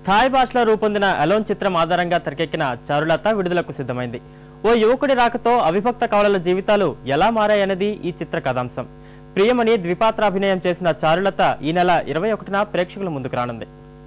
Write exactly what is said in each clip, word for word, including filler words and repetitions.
Thai భాషలో రూపొందిన alone చిత్రం ఆధారంగా తెరకెక్కిన చారులత విడుదలకు సిద్ధమైంది. ఓ యువకుడి రాకతో అవిభక్త కవలల జీవితాలు ఎలా మారాయన్నది ఈ చిత్ర కథాంశం. ప్రియమణి ద్విపాత్రాభినయం చేసిన చారులత ఈ నెల ఇరవై ఒకటిన ప్రేక్షకుల ముందుకు రానుంది.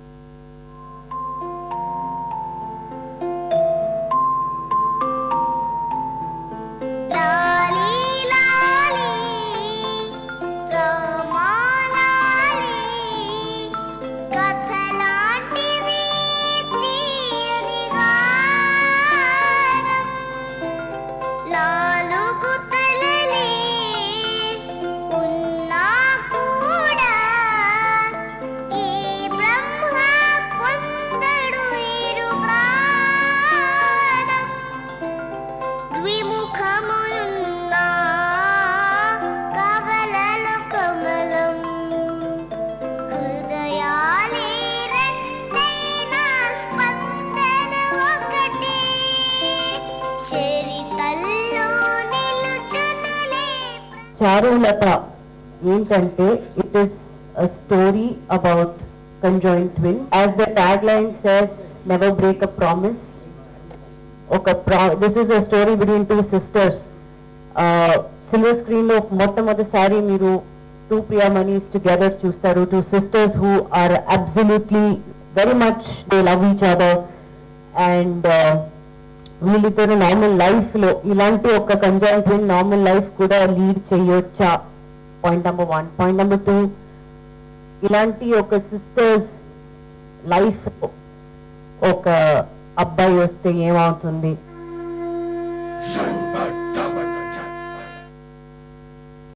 Charulatha ఏంటంటే it is a story about conjoined twins. As the tagline says, never break a promise. Okay, pro this is a story between two sisters. Uh, silver screen lo మొట్టమొదటిసారి మీరు two Priyamanis together చూస్తారు. Two sisters who are absolutely very much they love each other and uh, వీళ్ళిద్దరు normal life లో ఇలాంటి ఒక conjoint twin normal life కూడా lead చేయొచ్చా? Point number one. Point number two, ఇలాంటి ఒక సిస్టర్స్ లైఫ్ ఒక అబ్బాయి వస్తే ఏమవుతుంది?